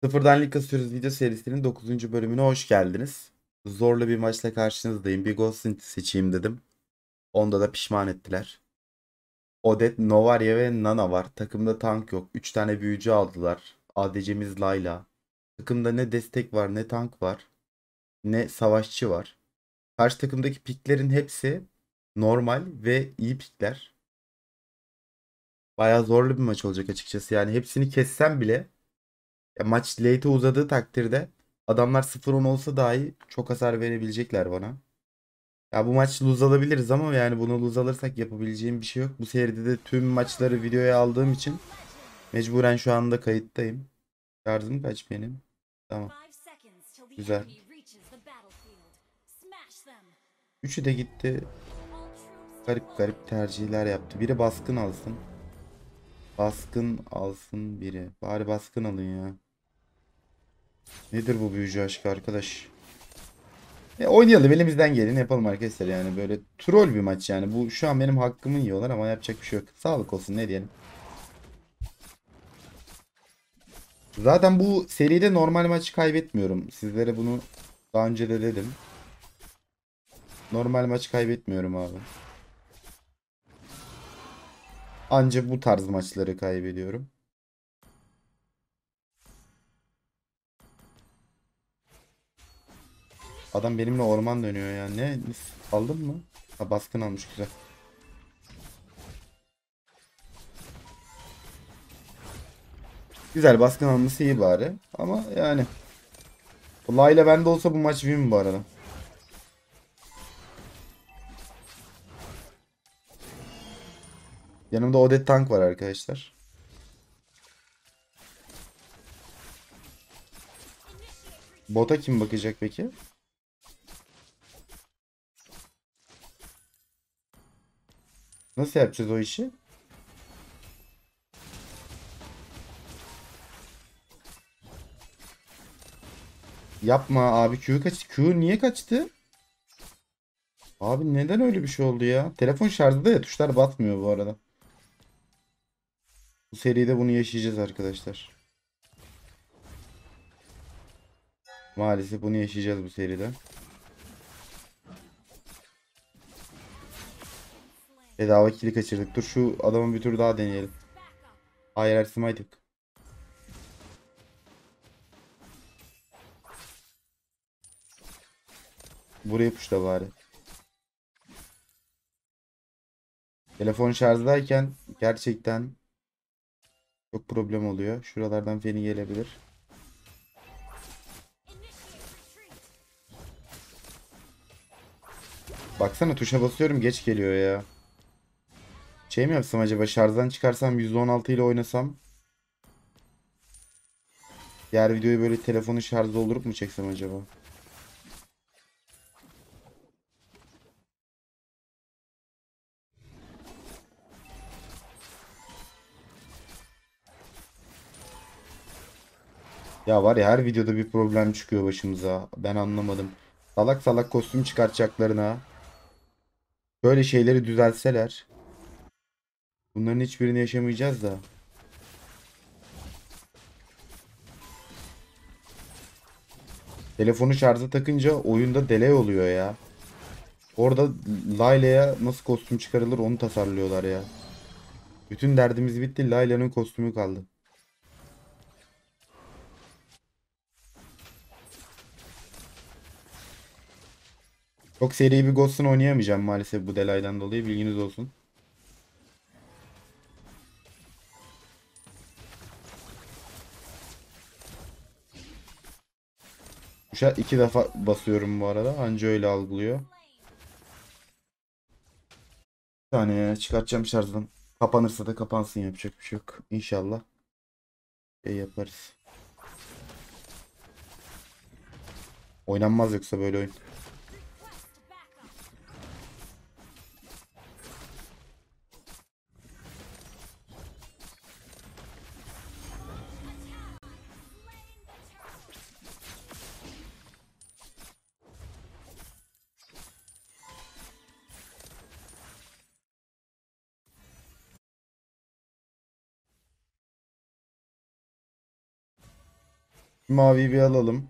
Sıfırdan Lig kasıyoruz video serisinin 9. bölümüne hoş geldiniz. Zorlu bir maçla karşınızdayım. Bir Ghost seçeyim dedim. Onda da pişman ettiler. Odet, Novaria ve Nana var. Takımda tank yok. 3 tane büyücü aldılar. ADC'miz Layla. Takımda ne destek var, ne tank var, ne savaşçı var. Karşı takımdaki piklerin hepsi normal ve iyi pikler. Bayağı zorlu bir maç olacak açıkçası. Yani hepsini kessem bile maç late'e uzadığı takdirde adamlar 0-10 olsa dahi çok hasar verebilecekler bana. Ya bu maç lose alabiliriz ama yani bunu lose alırsak yapabileceğim bir şey yok. Bu seride de tüm maçları videoya aldığım için mecburen şu anda kayıttayım. Şarjım kaç benim? Tamam. Güzel. Üçü de gitti. Garip garip tercihler yaptı. Biri baskın alsın. Baskın alsın biri. Bari baskın alın ya. Nedir bu büyücü aşkı arkadaş? Oynayalım, elimizden geleni yapalım arkadaşlar, yani böyle troll bir maç yani. Bu şu an benim hakkımı yiyorlar ama yapacak bir şey yok. Sağlık olsun, ne diyelim. Zaten bu seride normal maç kaybetmiyorum. Sizlere bunu daha önce de dedim. Normal maç kaybetmiyorum abi. Anca bu tarz maçları kaybediyorum. Adam benimle orman dönüyor ya. Ne? Aldın mı? Ha, baskın almış, güzel. Güzel, baskın alması iyi bari. Ama yani Layla bende olsa bu maç win bu arada. Yanımda Odet tank var arkadaşlar. Bota kim bakacak peki? Nasıl yapacağız o işi? Yapma abi, Q kaç? Q niye kaçtı? Abi neden öyle bir şey oldu ya? Telefon şarjda ya, tuşlar batmıyor bu arada. Bu seride bunu yaşayacağız arkadaşlar. Maalesef bunu yaşayacağız bu seride. Bedava kili kaçırdık. Dur şu adamın bir tur daha deneyelim. Hayır, hayır, smite yok. Buraya puşla bari. Telefon şarjdayken gerçekten çok problem oluyor. Şuralardan feni gelebilir. Baksana, tuşa basıyorum, geç geliyor ya. Şey mi yapsam acaba, şarjdan çıkarsam %16 ile oynasam. Diğer videoyu böyle telefonun şarjı doldurup mu çeksem acaba? Ya var ya, her videoda bir problem çıkıyor başımıza. Ben anlamadım. Salak salak kostüm çıkartacaklarına böyle şeyleri düzeltseler. Bunların hiçbirini yaşamayacağız da. Telefonu şarja takınca oyunda delay oluyor ya. Orada Layla'ya nasıl kostüm çıkarılır onu tasarlıyorlar ya. Bütün derdimiz bitti. Layla'nın kostümü kaldı. Çok seri bir Ghost'un oynayamayacağım maalesef bu delaydan dolayı, bilginiz olsun. Tuşa 2 defa basıyorum bu arada. Anca öyle algılıyor. Bir saniye, çıkartacağım şarjdan. Kapanırsa da kapansın, yapacak bir şey yok. İnşallah yaparız. Oynanmaz yoksa böyle oyun. Maviyi bir alalım.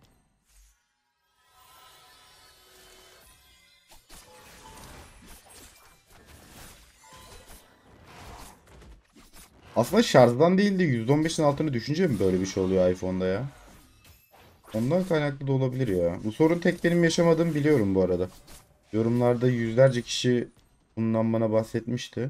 Aslında şarjdan değil de %15'in altına düşünce mi böyle bir şey oluyor iPhone'da ya? Ondan kaynaklı da olabilir ya. Bu sorun tek benim yaşamadığımı biliyorum bu arada. Yorumlarda yüzlerce kişi bundan bana bahsetmişti.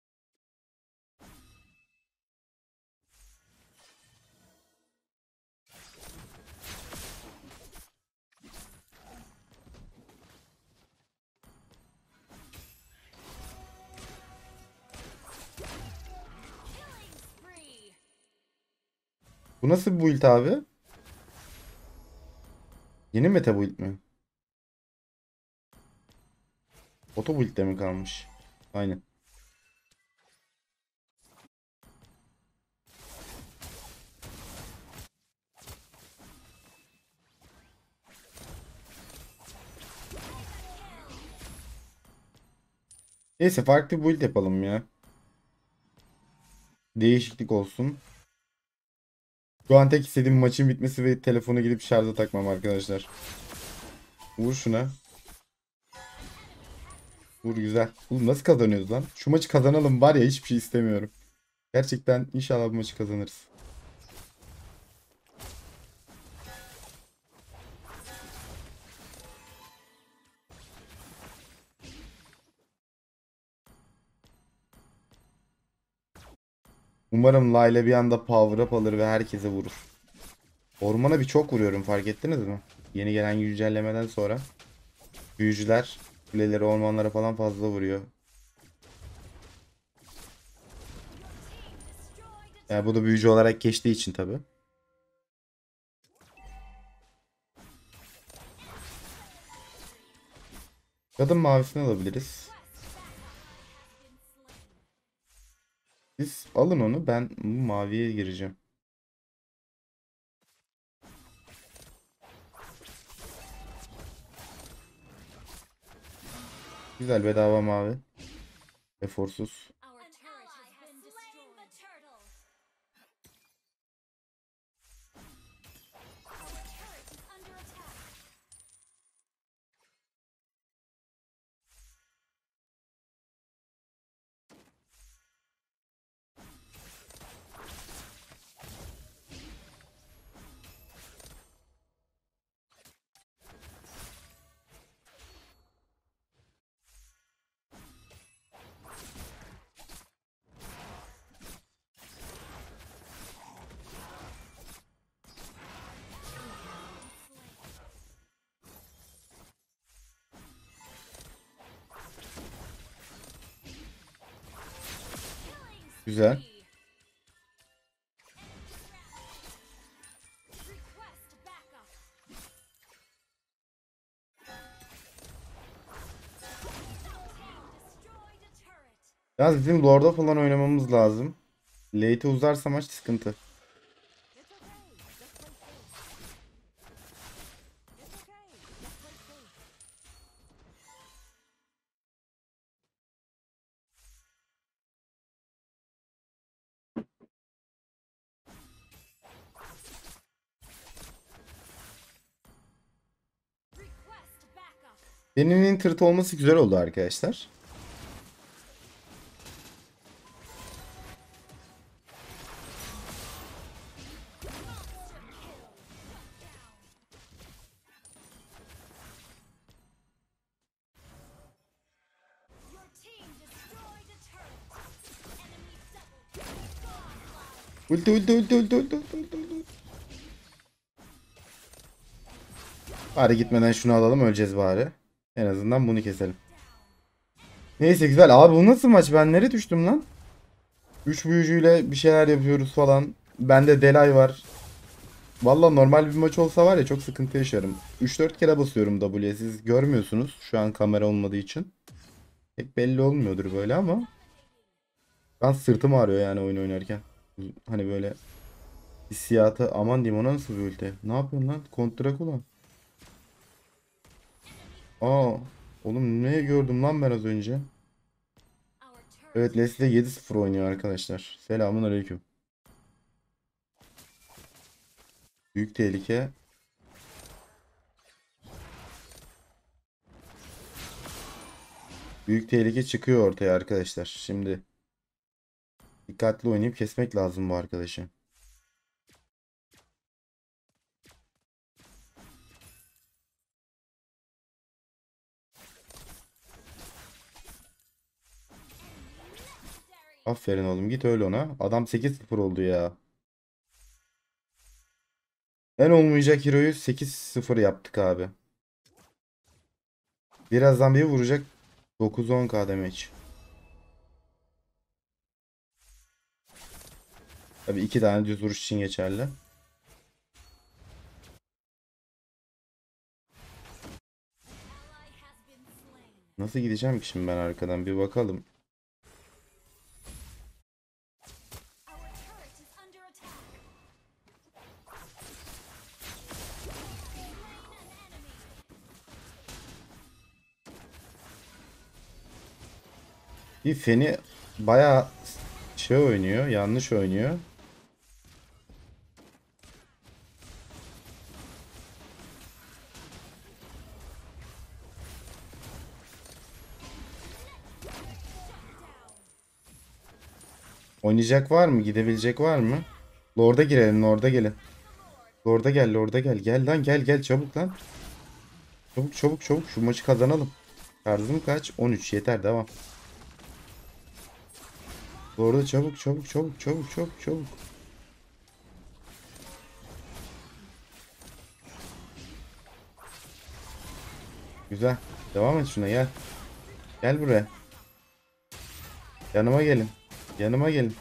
Bu nasıl bir build abi? Yeni meta build mi? Auto build'de mi kalmış? Aynen. Neyse farklı bir build yapalım ya. Değişiklik olsun. Şu an tek istediğim maçın bitmesi ve telefonu gidip şarja takmam arkadaşlar. Vur şuna. Vur güzel. Oğlum nasıl kazanıyoruz lan? Şu maçı kazanalım var ya, hiçbir şey istemiyorum. Gerçekten inşallah bu maçı kazanırız. Umarım Layla bir anda power up alır ve herkese vurur. Ormana bir çok vuruyorum, fark ettiniz mi? Yeni gelen güncellemeden sonra. Büyücüler kuleleri, ormanlara falan fazla vuruyor. Yani bu da büyücü olarak geçtiği için tabii. Kadın mavisini alabiliriz. Siz alın onu, ben bu maviye gireceğim. Güzel bedava mavi. Eforsuz. Güzel. Ya bizim Lord'a falan oynamamız lazım. Late'e uzarsa maç sıkıntı. Beninin tırt olması güzel oldu arkadaşlar. Ulti ulti ulti ulti ulti ulti ulti. Bari gitmeden şunu alalım, öleceğiz bari. En azından bunu keselim. Neyse güzel. Abi bu nasıl maç? Ben nereye düştüm lan? 3 büyücüyle bir şeyler yapıyoruz falan. Bende Delay var. Valla normal bir maç olsa var ya, çok sıkıntı yaşarım. 3-4 kere basıyorum W'ye. Siz görmüyorsunuz şu an kamera olmadığı için. Pek belli olmuyordur böyle ama. Ben sırtım ağrıyor yani oyun oynarken. Hani böyle hissiyatı, aman diyeyim, ona nasıl bir ulti? Ne yapıyorsun lan? Kontra kullan. Aa, oğlum ne gördüm lan ben az önce? Evet, Leslie 7-0 oynuyor arkadaşlar. Selamun aleyküm. Büyük tehlike. Büyük tehlike çıkıyor ortaya arkadaşlar. Şimdi dikkatli oynayıp kesmek lazım bu arkadaşı. Aferin oğlum, git öyle ona. Adam 8-0 oldu ya. En olmayacak hero'yu 8-0 yaptık abi. Birazdan bir vuracak. 9-10k damage. Tabii 2 tane düz vuruş için geçerli. Nasıl gideceğim ki şimdi ben arkadan, bir bakalım. Bir Feni bayağı şey oynuyor, yanlış oynuyor. Oynayacak var mı? Gidebilecek var mı? Lord'a girelim, Lord'a gelin. Lord'a gel, Lord'a gel. Gel lan, gel gel çabuk lan. Çabuk çabuk çabuk şu maçı kazanalım. Tarzım kaç? 13 yeter, devam. Lord'a çabuk çabuk çabuk çabuk çabuk çabuk. Güzel. Devam et şuna, gel. Gel buraya. Yanıma gelin. Yanıma gelin.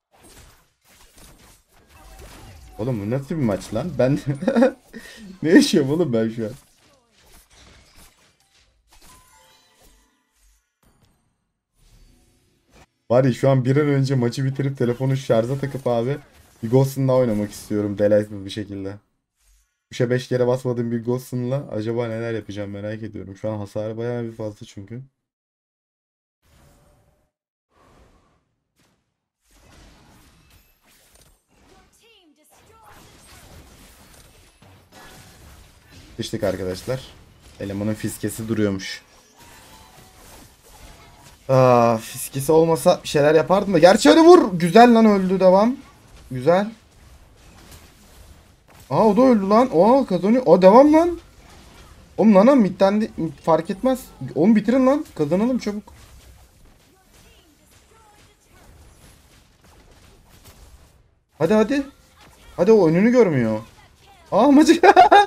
Oğlum bu nasıl bir maç lan? Ben ne yaşıyorum oğlum ben şu an? Var ya, şu an bir an önce maçı bitirip telefonu şarja takıp abi bir Ghost'unla oynamak istiyorum delaysız bir şekilde. Tuşa 5 kere basmadığım bir Ghost'unla acaba neler yapacağım merak ediyorum. Şu an hasarı bayağı bir fazla çünkü. Sıçtık arkadaşlar. Elemanın fiskesi duruyormuş. Fiskesi olmasa bir şeyler yapardım da. Gerçi hadi vur. Güzel lan, öldü, devam. Güzel. O da öldü lan. Kazanıyor. Devam lan. Oğlum Nana midden fark etmez. Oğlum bitirin lan. Kazanalım çabuk. Hadi hadi. Hadi, o önünü görmüyor. Amacı.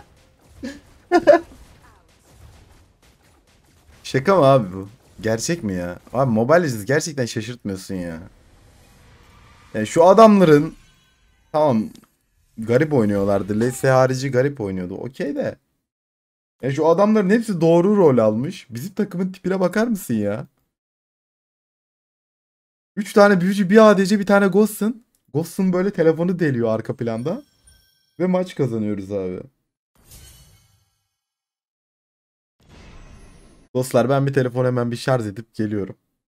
Şaka mı abi bu? Gerçek mi ya? Abi Mobile Legends gerçekten şaşırtmıyorsun ya. Yani şu adamların, tamam, garip oynuyorlardı. LS harici garip oynuyordu. Okey de. Yani şu adamların hepsi doğru rol almış. Bizim takımın tipine bakar mısın ya? 3 tane büyücü, bir ADC, bir tane Ghost'un. Ghost'un böyle telefonu deliyor arka planda. Ve maç kazanıyoruz abi. Dostlar, ben bir telefon hemen bir şarj edip geliyorum.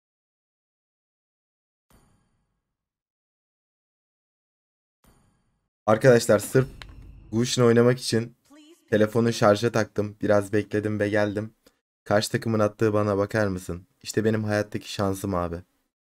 Arkadaşlar sırf Gush'un oynamak için telefonu şarja taktım. Biraz bekledim ve geldim. Karşı takımın attığı bana bakar mısın? İşte benim hayattaki şansım abi.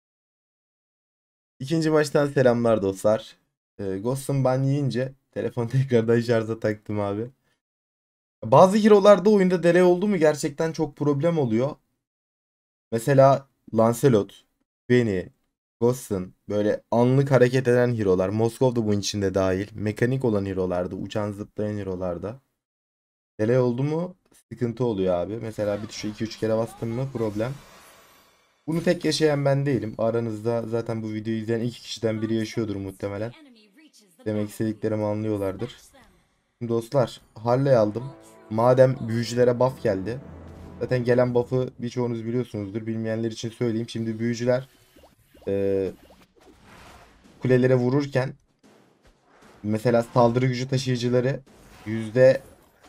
İkinci maçtan selamlar dostlar. Ghost'un ban yiyince telefonu tekrardan şarja taktım abi. Bazı hero'larda oyunda delay oldu mu gerçekten çok problem oluyor. Mesela Lancelot, Vayne, Ghost'un böyle anlık hareket eden hero'lar. Moskov da bunun içinde dahil. Mekanik olan hero'larda, uçan zıplayan hero'larda. Delay oldu mu sıkıntı oluyor abi. Mesela bir tuşa 2-3 kere bastım mı problem. Bunu tek yaşayan ben değilim. Aranızda zaten bu videoyu izleyen iki kişiden biri yaşıyordur muhtemelen. Demek istediklerimi anlıyorlardır. Şimdi dostlar, Harley aldım. Madem büyücülere buff geldi. Zaten gelen buff'ı birçoğunuz biliyorsunuzdur. Bilmeyenler için söyleyeyim. Şimdi büyücüler e, kulelere vururken mesela saldırı gücü taşıyıcıları yüzde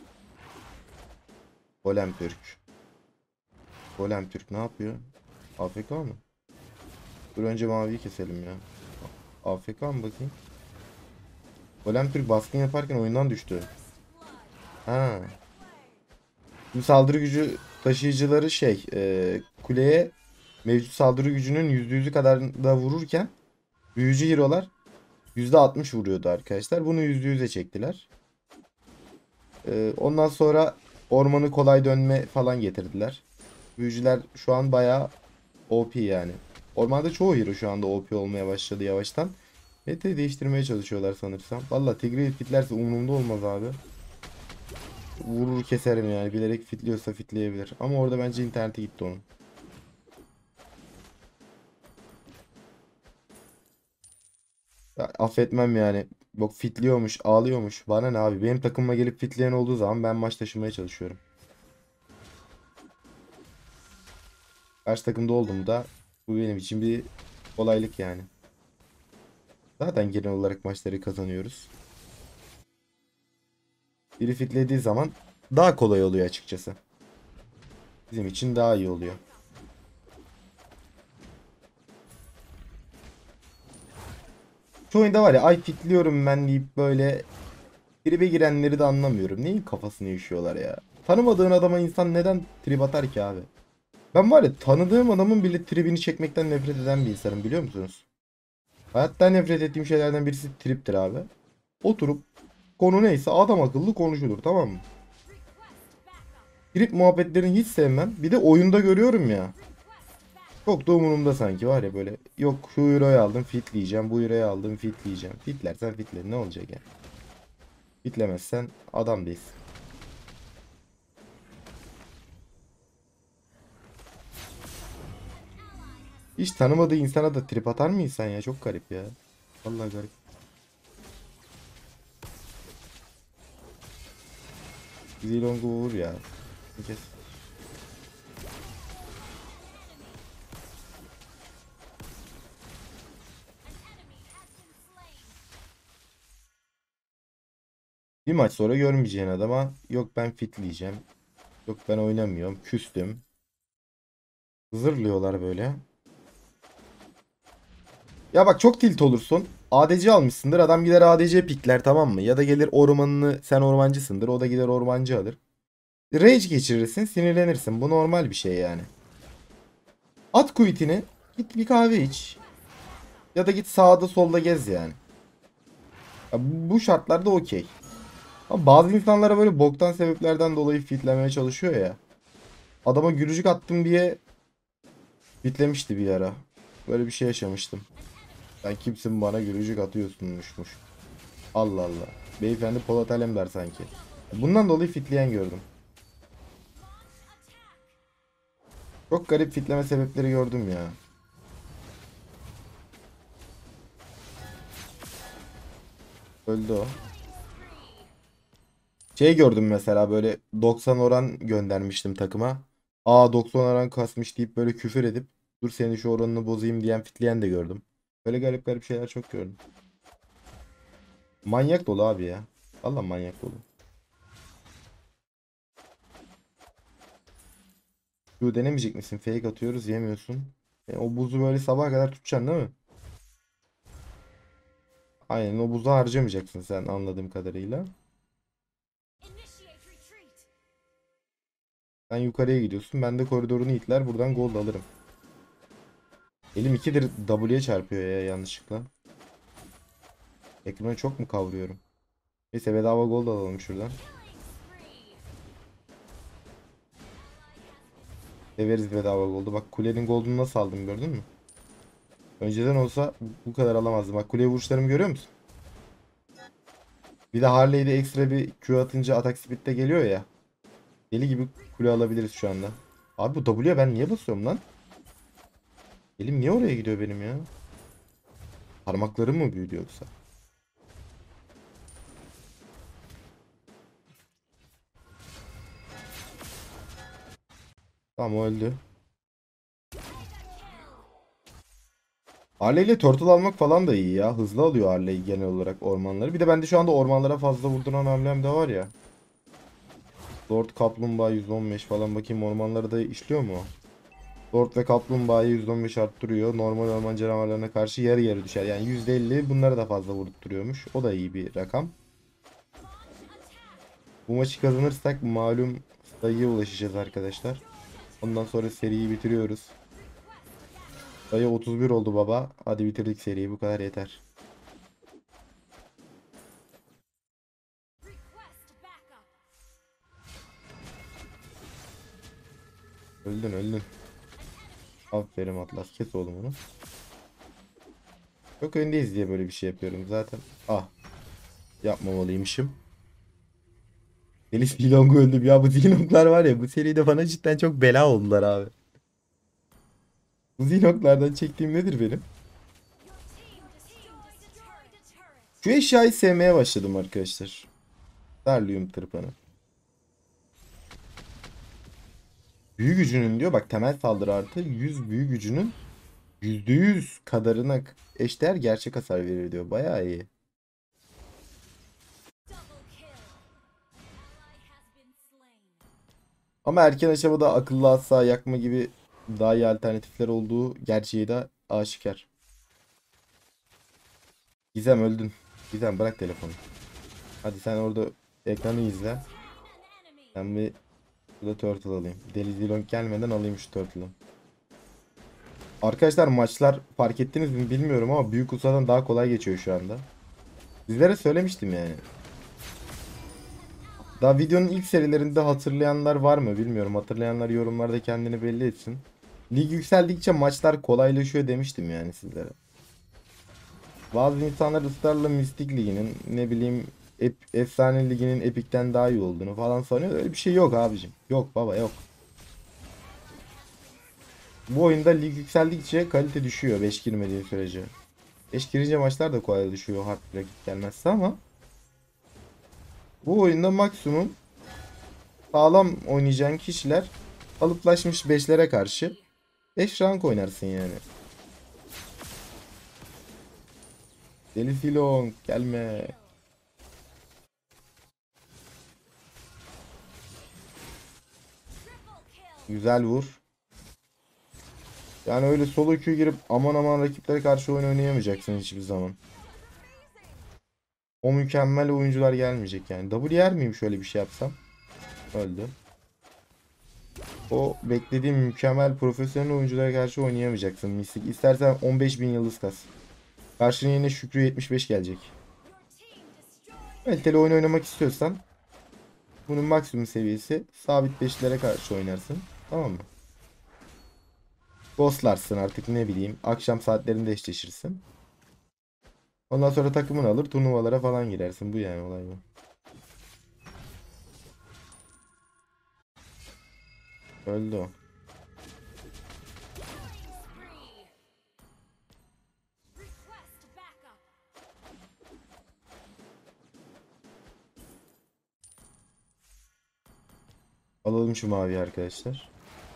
Golem Türk. Golem Türk ne yapıyor? AFK mı? Dur önce maviyi keselim ya. AFK mı bakayım? Golem Türk baskın yaparken oyundan düştü. Ha. Bu saldırı gücü taşıyıcıları kuleye mevcut saldırı gücünün %100'ü kadar da vururken büyücü hero'lar %60 vuruyordu arkadaşlar. Bunu %100'e çektiler. Ondan sonra ormanı kolay dönme falan getirdiler. Büyücüler şu an bayağı OP yani. Ormanda çoğu hero şu anda OP olmaya başladı yavaştan. Meta değiştirmeye çalışıyorlar sanırsam. Valla Tigreal fitlerse umurumda olmaz abi. Vurur keserim yani. Bilerek fitliyorsa fitleyebilir. Ama orada bence interneti gitti onun. Ya, affetmem yani. Yok fitliyormuş, ağlıyormuş. Bana ne abi? Benim takımıma gelip fitleyen olduğu zaman ben maç taşımaya çalışıyorum. Karşı takımda olduğumda bu benim için bir kolaylık yani. Zaten genel olarak maçları kazanıyoruz. Biri fitlediği zaman daha kolay oluyor açıkçası. Bizim için daha iyi oluyor. Şu oyunda var ya ay fitliyorum ben deyip böyle tribe girenleri de anlamıyorum. Neyin kafasını yaşıyorlar ya? Tanımadığın adama insan neden trip atar ki abi? Ben var ya tanıdığım adamın bile tribini çekmekten nefret eden bir insanım biliyor musunuz? Hayatta nefret ettiğim şeylerden birisi triptir abi. Oturup konu neyse adam akıllı konuşulur tamam mı? Trip muhabbetlerini hiç sevmem. Bir de oyunda görüyorum ya. Çok da umurumda sanki var ya böyle. Yok şu euroyu aldım fitleyeceğim. Bu euroyu aldım fitleyeceğim. Fitlersen fitle ne olacak yani? Fitlemezsen adam değilsin. Hiç tanımadığı insana da trip atar mı insan ya? Çok garip ya. Vallahi garip. Zilong'u vur ya. Kes. Bir maç sonra görmeyeceğin adama yok ben fitleyeceğim. Yok ben oynamıyorum. Küstüm. Zırlıyorlar böyle. Ya bak çok tilt olursun. ADC almışsındır. Adam gider ADC pikler tamam mı? Ya da gelir ormanını sen ormancısındır. O da gider ormancı alır. Rage geçirirsin, sinirlenirsin. Bu normal bir şey yani. At quitini, git bir kahve iç. Ya da git sağda solda gez yani. Ya bu şartlarda okey. Ama bazı insanlara böyle boktan sebeplerden dolayı fitlemeye çalışıyor ya. Adama gülücük attım diye fitlemişti bir ara. Böyle bir şey yaşamıştım. Sen kimsin bana gülücük atıyorsunmuşmuş. Allah Allah. Beyefendi Polat Alemdar sanki. Bundan dolayı fitleyen gördüm. Çok garip fitleme sebepleri gördüm ya. Öldü o. Şey gördüm mesela böyle 90 oran göndermiştim takıma. Aa 90 oran kasmış deyip böyle küfür edip dur senin şu oranını bozayım diyen fitleyen de gördüm. Böyle garip garip şeyler çok gördüm. Manyak dolu abi ya. Valla manyak dolu. Şu denemeyecek misin? Fake atıyoruz yemiyorsun. O buzu böyle sabaha kadar tutacaksın değil mi? Aynen o buzu harcamayacaksın sen anladığım kadarıyla. Sen yukarıya gidiyorsun. Ben de koridorunu itler buradan gol alırım. Elim ikidir W'ye çarpıyor ya yanlışlıkla. Ekranı çok mu kavruyorum? Neyse bedava gol da alalım şuradan. Severiz bedava goldu. Bak kulenin golünü nasıl aldım gördün mü? Önceden olsa bu kadar alamazdım. Bak kuleye vuruşlarımı görüyor musun? Bir de Harley'de ekstra bir Q atınca atak speed'de geliyor ya. Deli gibi kule alabiliriz şu anda. Abi bu W'ye ben niye basıyorum lan? Elim niye oraya gidiyor benim ya? Parmaklarım mı büyüdü yoksa? Tamam o öldü. Harley ile turtle almak falan da iyi ya. Hızlı alıyor Harley genel olarak ormanları. Bir de bende şu anda ormanlara fazla vurduran hamlem de var ya. Lord Kaplumbağa 115 falan bakayım ormanları da işliyor mu? Lord ve Kaplumbağa'yı %15 arttırıyor. Normal orman canavarlarına karşı yarı yarı düşer. Yani %50 bunlara da fazla vurduruyormuş. O da iyi bir rakam. Bu maçı kazanırsak malum sayıya ulaşacağız arkadaşlar. Ondan sonra seriyi bitiriyoruz. Sayı 31 oldu baba. Hadi bitirdik seriyi. Bu kadar yeter. Öldün öldün. Aferin Atlas. Kes oğlum onu. Çok öndeyiz diye böyle bir şey yapıyorum zaten. Ah. Yapmamalıymışım. Deli Silong öldüm ya. Bu Silong'lar var ya. Bu seride bana cidden çok bela oldular abi. Bu Silong'lardan çektiğim nedir benim? Şu eşyayı sevmeye başladım arkadaşlar. Darlium tırpanı. Büyü gücünün diyor. Bak temel saldırı artı 100 büyü gücünün %100 kadarına eşdeğer gerçek hasar verir diyor. Bayağı iyi. Ama erken aşamada akıllı asa yakma gibi daha iyi alternatifler olduğu gerçeği de aşikar. Gizem öldün. Gizem bırak telefonu. Hadi sen orada ekranı izle. Ben bir burada turtle alayım. Deli Zilong gelmeden alayım şu turtle'ı. Arkadaşlar maçlar fark ettiniz mi bilmiyorum ama büyük ustadan daha kolay geçiyor şu anda. Sizlere söylemiştim yani. Daha videonun ilk serilerinde hatırlayanlar var mı bilmiyorum. Hatırlayanlar yorumlarda kendini belli etsin. Lig yükseldikçe maçlar kolaylaşıyor demiştim yani sizlere. Bazı insanlar ısrarla Mistik Ligi'nin ne bileyim Efsane Ligi'nin Epic'ten daha iyi olduğunu falan sanıyor. Öyle bir şey yok abicim. Yok baba yok. Bu oyunda lig yükseldikçe kalite düşüyor 5 girmediği sürece. 5 girince maçlar da kolay düşüyor hard bir rakip gelmezse ama bu oyunda maksimum sağlam oynayacağın kişiler kalıplaşmış 5'lere karşı 5 rank oynarsın yani. Deli Silong gelme. Güzel vur. Yani öyle solo queue girip aman aman rakiplere karşı oyun oynayamayacaksın hiçbir zaman. O mükemmel oyuncular gelmeyecek yani. W yer miyim şöyle bir şey yapsam? Öldü. O beklediğim mükemmel profesyonel oyunculara karşı oynayamayacaksın Mystic. İstersen 15.000 yıldız kas. Karşına yine Şükrü 75 gelecek. Kaliteli oyun oynamak istiyorsan bunun maksimum seviyesi sabit 5'lere karşı oynarsın. Tamam mı? Ghostlarsın artık ne bileyim. Akşam saatlerinde eşleşirsin. Ondan sonra takımını alır turnuvalara falan girersin. Bu yani olay bu. Öldü o. Alalım şu mavi arkadaşlar.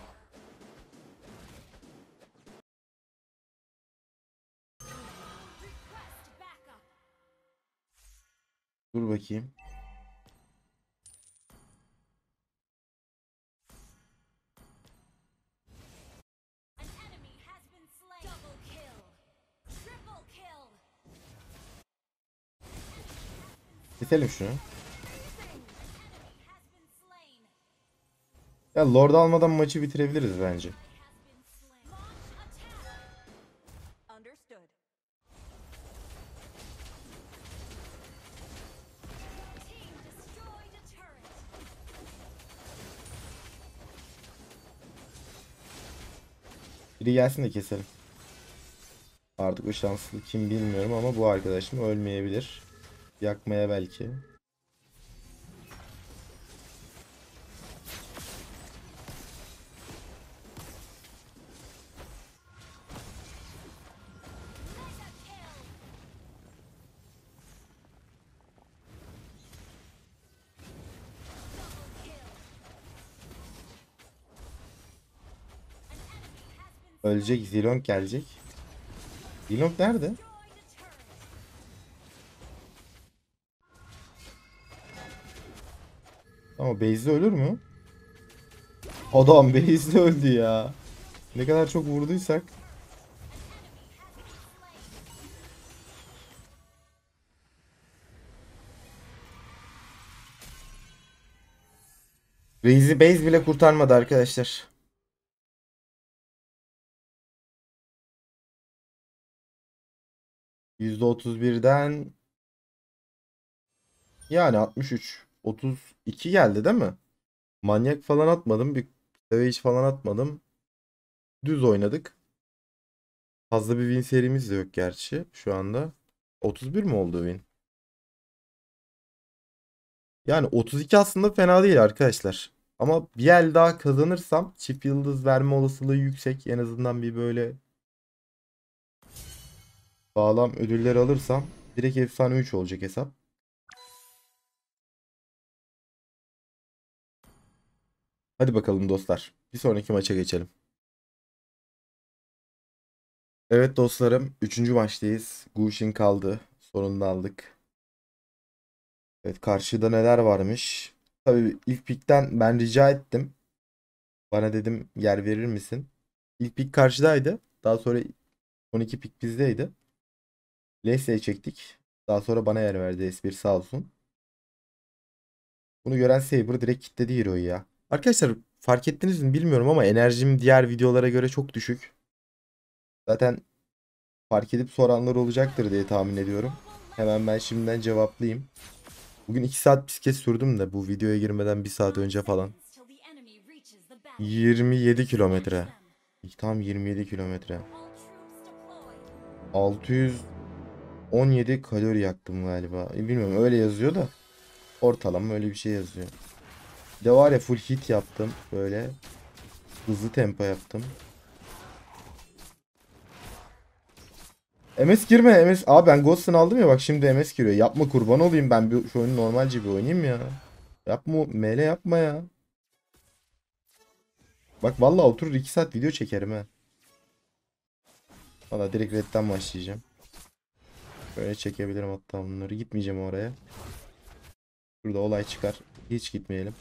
Dur bakayım. Keselim şunu. Ya Lord almadan maçı bitirebiliriz bence. Biri gelsin de keselim. Artık o şanslı kim bilmiyorum ama bu arkadaşım ölmeyebilir. Yakmaya belki. Ölecek. Zilong gelecek. Zilong nerede? Ama base'de ölür mü? Adam base'de öldü ya. Ne kadar çok vurduysak. Reis'i base bile kurtarmadı arkadaşlar. %31'den yani 63. 32 geldi değil mi? Manyak falan atmadım. Bir Savage falan atmadım. Düz oynadık. Fazla bir win serimiz de yok gerçi şu anda. 31 mi oldu win? Yani 32 aslında fena değil arkadaşlar. Ama bir el daha kazanırsam çift yıldız verme olasılığı yüksek. En azından bir böyle sağlam ödüller alırsam direkt efsane 3 olacak hesap. Hadi bakalım dostlar. Bir sonraki maça geçelim. Evet dostlarım, üçüncü maçtayız. Gushing kaldı. Sonunda aldık. Evet, karşıda neler varmış? Tabii ilk pikten ben rica ettim. Bana dedim yer verir misin? İlk pik karşıdaydı. Daha sonra son iki pik bizdeydi. Leslie'yi çektik. Daha sonra bana yer verdi S1 sağ olsun. Bunu gören Saber direkt kilitledi Hero'yu ya. Arkadaşlar fark ettiniz mi bilmiyorum ama enerjim diğer videolara göre çok düşük. Zaten fark edip soranlar olacaktır diye tahmin ediyorum. Hemen ben şimdiden cevaplayayım. Bugün 2 saat bisiklet sürdüm de bu videoya girmeden bir saat önce falan. 27 kilometre. Tam 27 kilometre. 617 kalori yaktım galiba. Bilmiyorum öyle yazıyor da. Ortalama öyle bir şey yazıyor. Bir de var ya full hit yaptım. Böyle hızlı tempo yaptım. MS girme MS. Abi ben Ghost'unu aldım ya bak şimdi MS giriyor. Yapma kurban olayım ben şu oyunu normalce bir oynayayım ya. Yapma mele yapma ya. Bak vallahi oturur 2 saat video çekerim ha. Valla direkt redden başlayacağım. Böyle çekebilirim hatta bunları. Gitmeyeceğim oraya. Burada olay çıkar. Hiç gitmeyelim.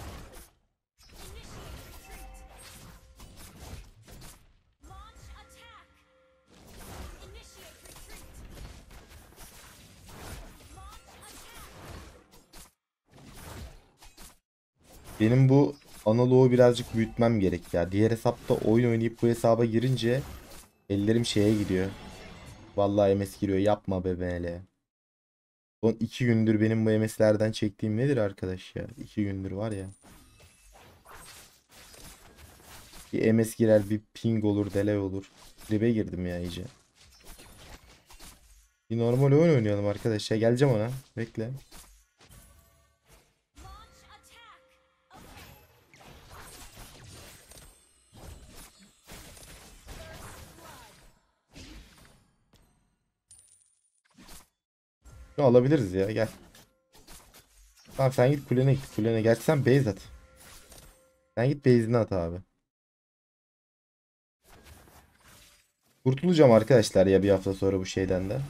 Benim bu analoğu birazcık büyütmem gerek ya. Diğer hesapta oyun oynayıp bu hesaba girince ellerim şeye gidiyor. Vallahi MS giriyor. Yapma be ML. Son 2 gündür benim bu MS'lerden çektiğim nedir arkadaş ya? 2 gündür var ya. Bir MS girer bir ping olur delay olur. Tribe girdim ya iyice. Bir normal oyun oynayalım arkadaşlar. Geleceğim ona. Bekle. Şunu alabiliriz ya gel. Tamam sen git kulene git. Kulene gerçi sen base at. Sen git base'ini at abi. Kurtulacağım arkadaşlar ya bir hafta sonra bu şeyden de.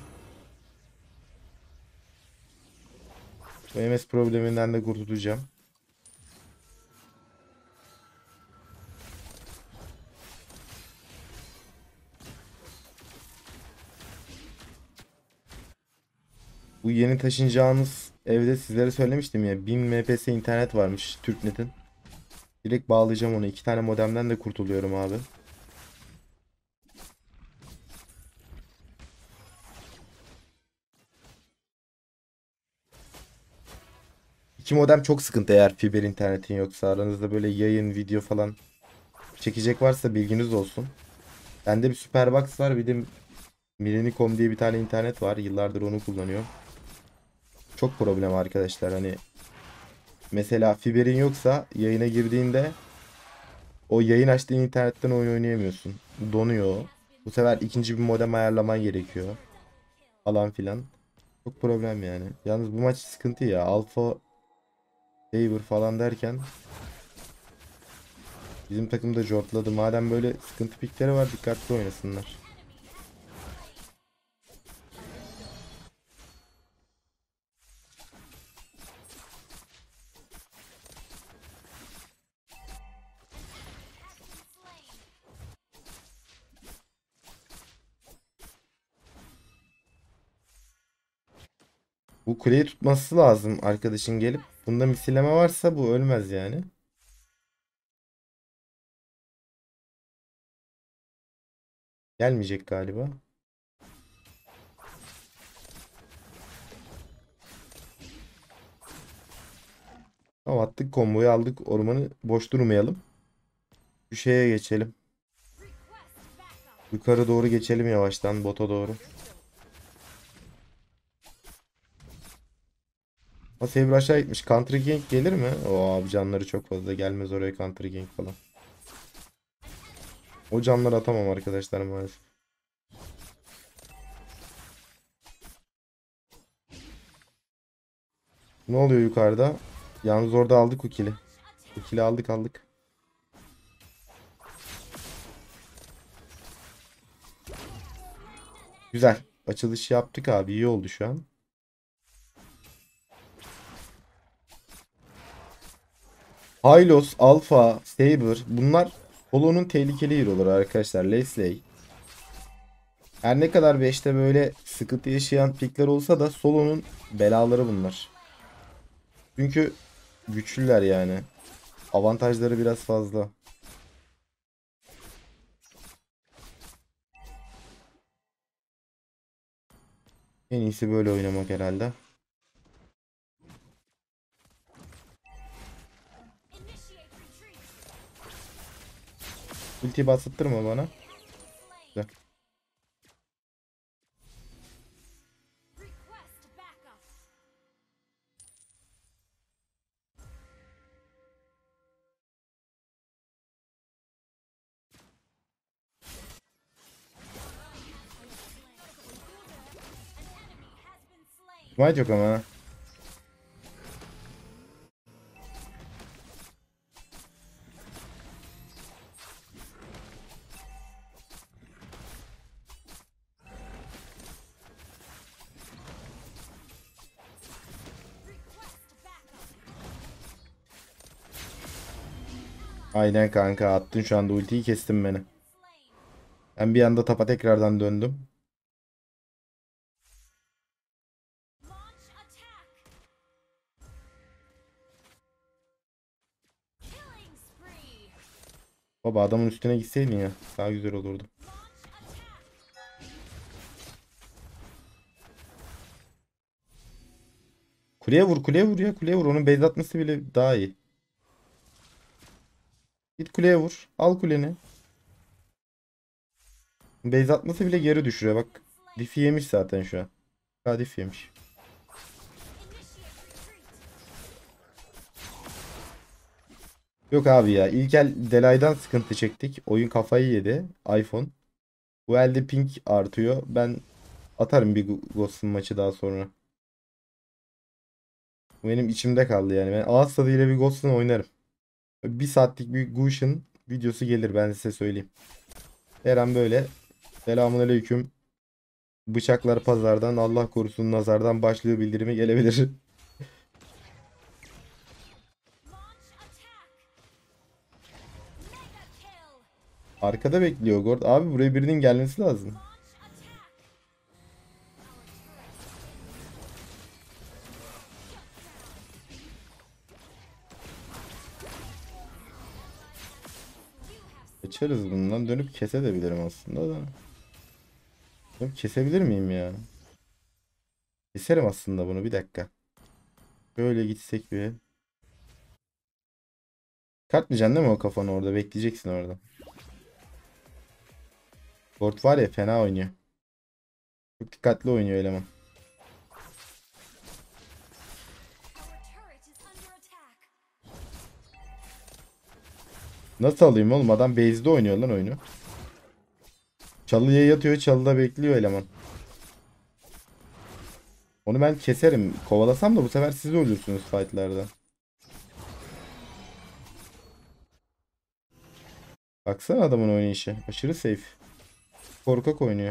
Bu MS probleminden de kurtulacağım. Bu yeni taşınacağınız evde sizlere söylemiştim ya. 1000 MPS internet varmış Türknet'in. Direkt bağlayacağım onu. 2 tane modemden de kurtuluyorum abi. İki modem çok sıkıntı eğer fiber internetin yoksa. Aranızda böyle yayın, video falan çekecek varsa bilginiz olsun. Bende bir Superbox var bir de Millennium diye bir tane internet var. Yıllardır onu kullanıyorum. Çok problem arkadaşlar hani mesela fiberin yoksa yayına girdiğinde o yayın açtığın internetten oyun oynayamıyorsun. Donuyor. Bu sefer ikinci bir modem ayarlaman gerekiyor. Falan filan. Çok problem yani. Yalnız bu maç sıkıntı ya. Alpha Saber falan derken bizim takım da jortladı. Madem böyle sıkıntı pikleri var dikkatli oynasınlar. Bu kuleyi tutması lazım arkadaşın gelip. Bunda misilleme varsa bu ölmez yani. Gelmeyecek galiba. Tamam, attık komboyu, aldık ormanı, boş durmayalım. Bir şeye geçelim. Yukarı doğru geçelim yavaştan, bota doğru. Ha, Saber aşağı gitmiş. Counter gank gelir mi? O abi canları çok fazla. Gelmez oraya counter gank falan. O canları atamam arkadaşlar maalesef. Ne oluyor yukarıda? Yalnız orada aldık o kill'i. O kill'i aldık. Güzel. Açılışı yaptık abi. İyi oldu şu an. Hylos, Alpha, Saber. Bunlar Solo'nun tehlikeli hero'ları arkadaşlar. Leslie. Her ne kadar 5'te böyle sıkıntı yaşayan pikler olsa da Solo'nun belaları bunlar. Çünkü güçlüler yani. Avantajları biraz fazla. En iyisi böyle oynamak herhalde. Ulti bastırma bana. Güzel. Smite yok ama ha. Aynen kanka, attın şu anda ultiyi, kestin beni. Ben bir anda tapa tekrardan döndüm. Baba adamın üstüne gitseydin ya. Daha güzel olurdu. Kuleye vur ya, kuleye vur. Onun base atması bile daha iyi. Git kuleye vur. Al kuleni. Base atması bile geri düşürüyor bak. Diff'i yemiş zaten şu an. Daha diff yemiş. Yok abi ya. İlk el Delay'dan sıkıntı çektik. Oyun kafayı yedi. iPhone. Bu elde ping artıyor. Ben atarım bir Ghost'un maçı daha sonra. Bu benim içimde kaldı yani. Ben ağız tadıyla bir Ghost'un oynarım. Bir saatlik bir Gush'ın videosu gelir, ben size söyleyeyim. Her an böyle. Selamünaleyküm. Bıçaklar pazardan, Allah korusun nazardan başlıyor bildirimi gelebilir. Arkada bekliyor Gord. Abi buraya birinin gelmesi lazım. Geçeriz bundan. Dönüp kesebilirim aslında da. Dönüp kesebilir miyim ya? Keserim aslında bunu, bir dakika. Böyle gitsek bir. Katmayacaksın değil mi o kafanı orada? Bekleyeceksin orada. Gord var ya, fena oynuyor. Çok dikkatli oynuyor eleman. Nasıl alayım oğlum? Adam base'de oynuyor lan oyunu. Çalıya yatıyor, çalıda bekliyor eleman. Onu ben keserim. Kovalasam da bu sefer siz ölürsünüz fightlarda. Baksana adamın oynayışı. Aşırı safe. Korkak oynuyor.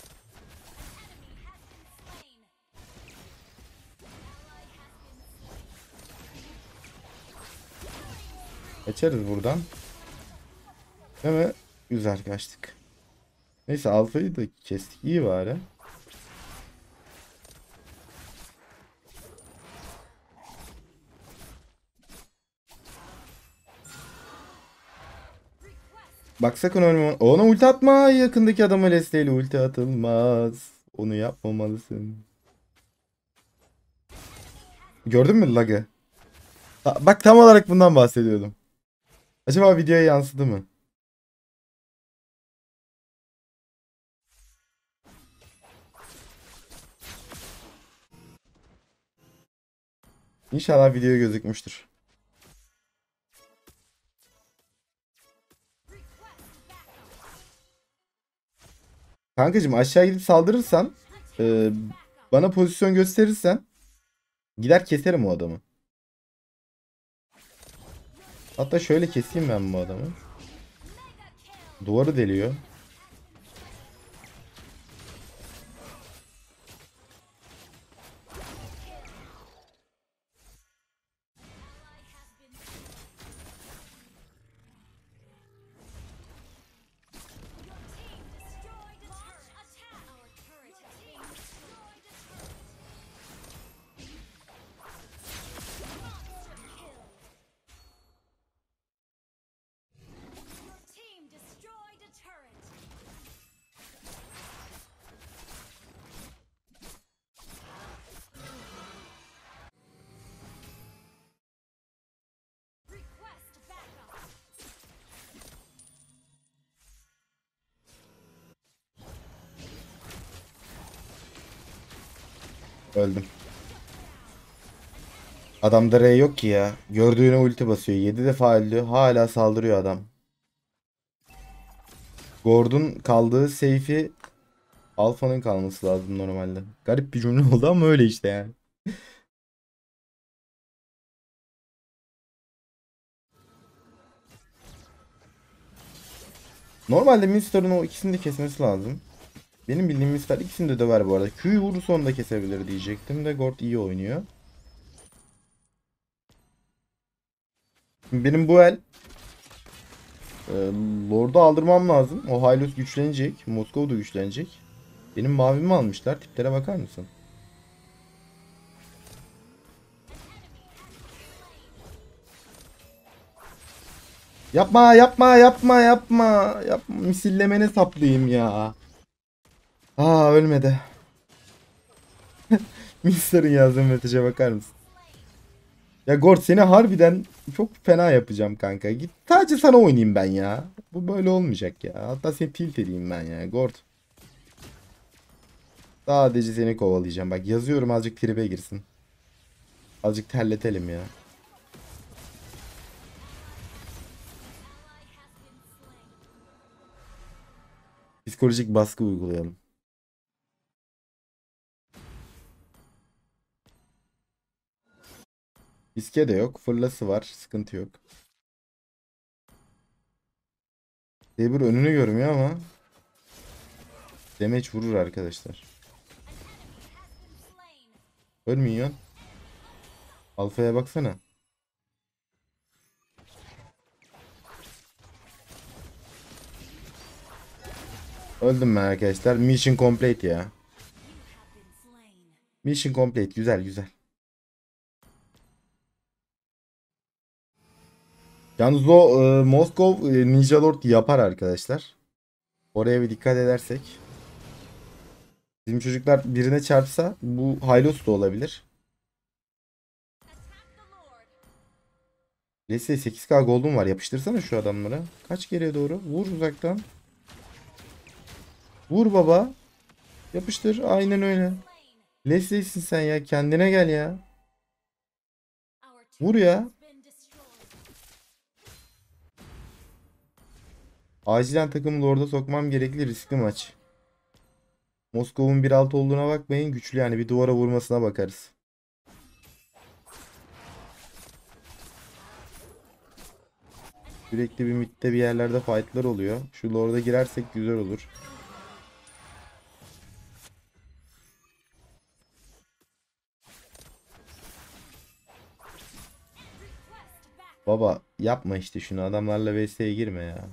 Geçeriz buradan. Değil mi? Güzel kaçtık. Neyse, alfayı da kestik. İyi bari. Bak sakın ölme. Ona ulti atma. Yakındaki adama Leslie'yle ulti atılmaz. Onu yapmamalısın. Gördün mü lag'ı? Bak tam olarak bundan bahsediyordum. Acaba videoya yansıdı mı? İnşallah video gözükmüştür. Kankacığım aşağı gidip saldırırsan bana pozisyon gösterirsen gider keserim o adamı. Hatta şöyle keseyim ben bu adamı. Duvarı deliyor. Öldüm. Adamda R yok ki ya. Gördüğüne ulti basıyor. 7 defa öldü. Hala saldırıyor adam. Gordon kaldığı safe'i Alpha'nın kalması lazım normalde. Garip bir cümle oldu ama öyle işte yani. Normalde Mister'ın o ikisini de kesmesi lazım. Benim bildiğim Mister ikisini de döver bu arada. Q'yu vurursa onu da kesebilir diyecektim de Gord iyi oynuyor. Benim bu el e, Lord'u aldırmam lazım. O Hylos güçlenecek. Moskova da güçlenecek. Benim mavimi almışlar. Tiplere bakar mısın? Yapma yapma yapma yapma. Yapma. Misillemene saplayayım ya. Aa ölmedi. Mister'ın yazdığı mesaja bakar mısın? Ya Gord seni harbiden çok fena yapacağım kanka. Git sadece sana oynayayım ben ya. Bu böyle olmayacak ya. Hatta seni tilt edeyim ben ya Gord. Sadece seni kovalayacağım. Bak yazıyorum azıcık tribe girsin. Azıcık terletelim ya. Psikolojik baskı uygulayalım. Fiske de yok. Fırlası var. Sıkıntı yok. Saber önünü görmüyor ama damage vurur arkadaşlar. Ölmüyor. Alfa'ya baksana. Öldüm ben arkadaşlar. Mission complete ya. Mission complete. Güzel güzel. Yalnız o Moskov Ninja Lord yapar arkadaşlar. Oraya bir dikkat edersek. Bizim çocuklar birine çarpsa bu Hylos da olabilir. Leslie 8K gold'um var. Yapıştırsana şu adamlara. Kaç geriye doğru. Vur uzaktan. Vur baba. Yapıştır. Aynen öyle. Leslie'sin sen ya. Kendine gel ya. Vur ya. Acilen takımı Lord'a sokmam gerekli riskli maç. Moskov'un 1.6 olduğuna bakmayın. Güçlü yani bir duvara vurmasına bakarız. Sürekli bir midde bir yerlerde fight'lar oluyor. Şu Lord'a girersek güzel olur. Baba yapma işte şunu. Adamlarla vs'ye girme ya.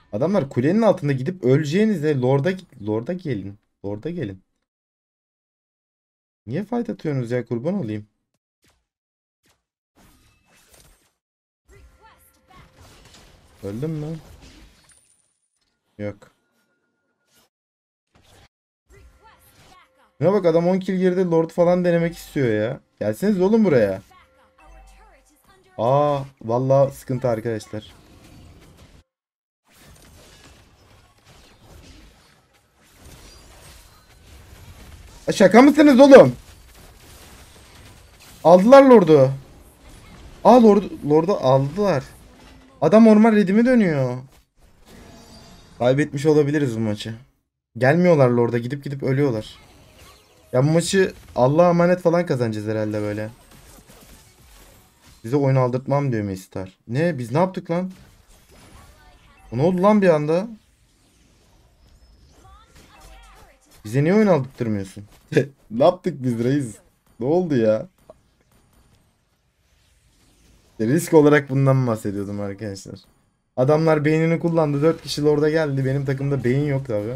Adamlar kulenin altında gidip öleceğinize Lord'a gelin. Lord'a gelin. Niye fight atıyorsunuz ya, kurban olayım. Öldüm mü? Yok. Şuna bak, adam 10 kill geride Lord falan denemek istiyor ya. Gelseniz oğlum buraya. Aa, vallahi sıkıntı arkadaşlar. Şaka mısınız oğlum? Aldılar Lord'u. Aa, Lord'u aldılar. Adam normal redime dönüyor. Kaybetmiş olabiliriz bu maçı. Gelmiyorlar Lord'a, gidip gidip ölüyorlar. Ya bu maçı Allah'a emanet falan kazanacağız herhalde böyle. Bize oyun aldırtmam diyor Mestar. Ne? Biz ne yaptık lan? Bu ne oldu lan bir anda? Bize niye oyun aldırtmıyorsun? Ne yaptık biz reis? Ne oldu ya? Risk olarak bundan bahsediyordum arkadaşlar. Adamlar beynini kullandı. 4 kişi orada geldi. Benim takımda beyin yok tabii.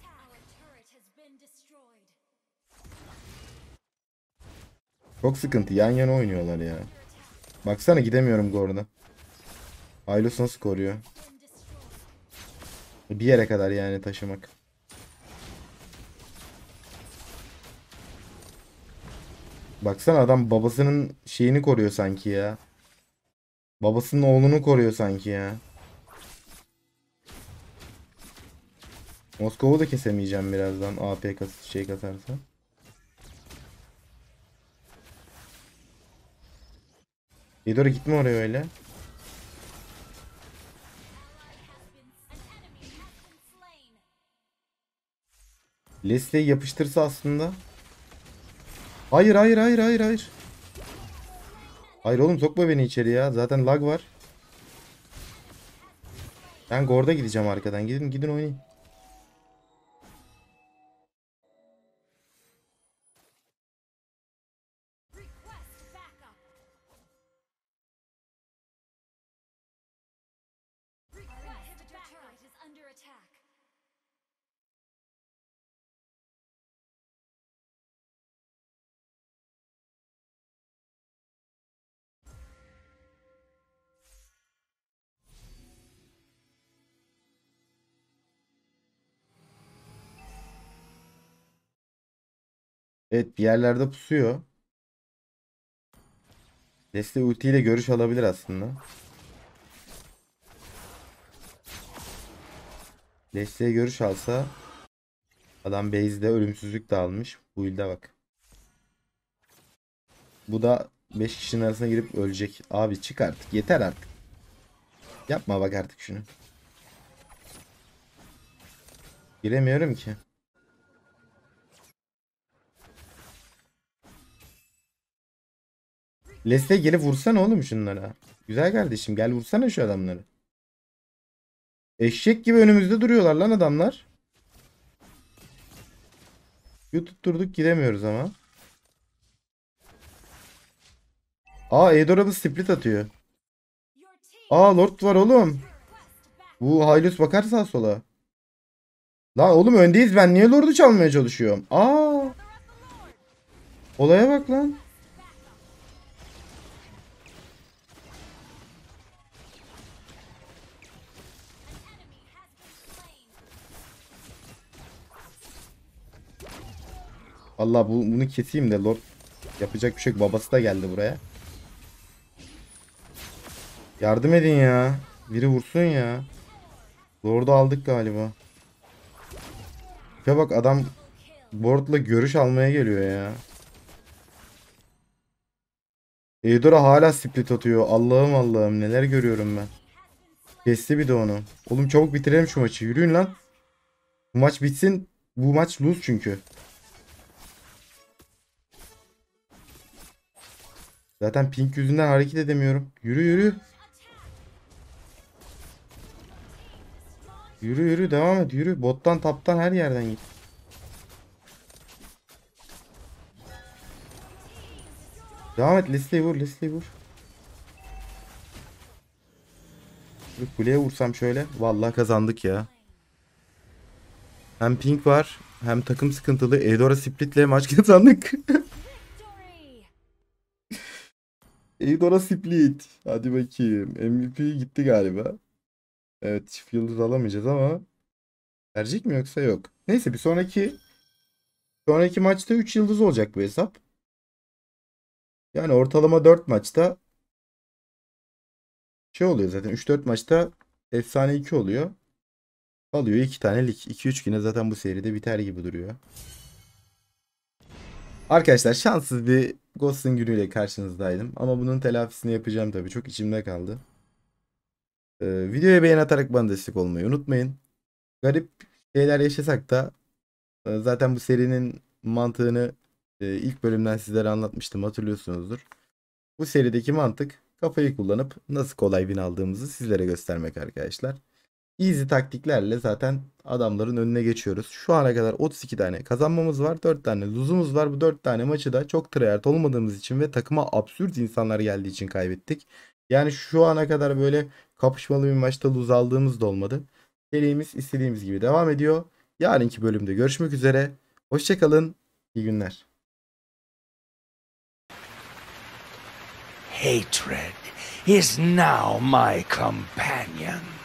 Çok sıkıntı. Yan yana oynuyorlar ya. Baksana, gidemiyorum Gordon'a. Hylos nasıl koruyor? Bir yere kadar yani taşımak. Baksana, adam babasının şeyini koruyor sanki ya. Babasının oğlunu koruyor sanki ya. Moskova'yı da kesemeyeceğim birazdan. AP şey katarsa. Yedora gitme oraya öyle. Leslie'yi yapıştırsa aslında. Hayır, hayır, hayır, hayır, hayır. Hayır oğlum, sokma beni içeri ya. Zaten lag var. Ben Gord'a gideceğim arkadan. Gidin gidin oynayın. Evet, bir yerlerde pusuyor. Leslie ultiyle görüş alabilir aslında. Leslie'ye görüş alsa adam base'de ölümsüzlük de almış. Bu build'e bak. Bu da 5 kişinin arasına girip ölecek. Abi çık artık. Yeter artık. Yapma bak artık şunu. Giremiyorum ki. Leslie gelip vursana oğlum şunlara. Güzel kardeşim, gel vursana şu adamları. Eşek gibi önümüzde duruyorlar lan adamlar. Bir tutturduk, gidemiyoruz ama. Aa, Eidorab'ı split atıyor. Aa, Lord var oğlum. Bu Hylios bakar sağa sola. Lan oğlum, öndeyiz, ben niye Lord'u çalmaya çalışıyorum? Aa, olaya bak lan. Allah, bunu keseyim de Lord yapacak bir şey yok. Babası da geldi buraya. Yardım edin ya. Biri vursun ya. Lord'u aldık galiba. Ya bak, adam board'la görüş almaya geliyor ya. Eudora hala split atıyor. Allah'ım Allah'ım, neler görüyorum ben. Kesti bir de onu. Oğlum çabuk bitirelim şu maçı. Yürüyün lan. Bu maç bitsin. Bu maç lose çünkü. Zaten pink yüzünden hareket edemiyorum. Yürü yürü. Yürü yürü, devam et, yürü. Bottan taptan her yerden git. Devam et, Leslie'yi vur, Leslie'yi vur. Bir kuleye vursam şöyle. Vallahi kazandık ya. Hem ping var hem takım sıkıntılı. Eudora Split'le maç kazandık. Eudora Split. Hadi bakayım. MVP gitti galiba. Evet, çift yıldız alamayacağız ama verecek mi yoksa yok. Neyse, bir sonraki maçta 3 yıldız olacak bu hesap. Yani ortalama 4 maçta şey oluyor zaten. 3-4 maçta efsane 2 oluyor. Alıyor 2 tane lig. 2-3 güne zaten bu seride biter gibi duruyor. Arkadaşlar, şanssız bir Ghost'un günüyle karşınızdaydım. Ama bunun telafisini yapacağım tabii. Çok içimde kaldı. Videoya beğen atarak bana destek olmayı unutmayın. Garip şeyler yaşasak da zaten bu serinin mantığını ilk bölümden sizlere anlatmıştım, hatırlıyorsunuzdur. Bu serideki mantık kafayı kullanıp nasıl kolay win aldığımızı sizlere göstermek arkadaşlar. Easy taktiklerle zaten adamların önüne geçiyoruz. Şu ana kadar 32 tane kazanmamız var. 4 tane losumuz var. Bu 4 tane maçı da çok tryhard olmadığımız için ve takıma absürt insanlar geldiği için kaybettik. Yani şu ana kadar böyle kapışmalı bir maçta lose aldığımız da olmadı. Serimiz istediğimiz gibi devam ediyor. Yarınki bölümde görüşmek üzere. Hoşçakalın. İyi günler. Hatred is now my companion.